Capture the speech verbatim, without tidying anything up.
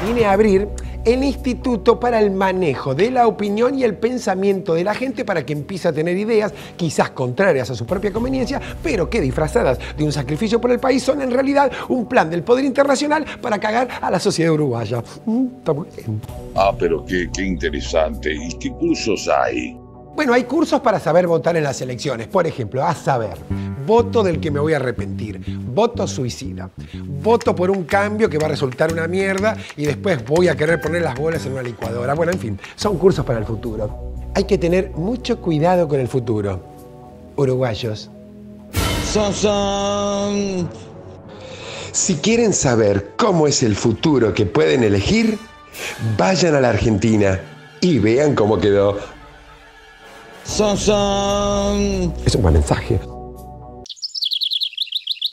Vine a abrir el Instituto para el Manejo de la Opinión y el Pensamiento de la Gente para que empiece a tener ideas, quizás contrarias a su propia conveniencia, pero que disfrazadas de un sacrificio por el país son en realidad un plan del poder internacional para cagar a la sociedad uruguaya. Mm, está muy bien. Ah, pero qué, qué interesante. ¿Y qué cursos hay? Bueno, hay cursos para saber votar en las elecciones. Por ejemplo, a saber, voto del que me voy a arrepentir, voto suicida, voto por un cambio que va a resultar una mierda y después voy a querer poner las bolas en una licuadora. Bueno, en fin, son cursos para el futuro. Hay que tener mucho cuidado con el futuro, uruguayos. Son, son. Si quieren saber cómo es el futuro que pueden elegir, vayan a la Argentina y vean cómo quedó. Son, son. Es un buen mensaje.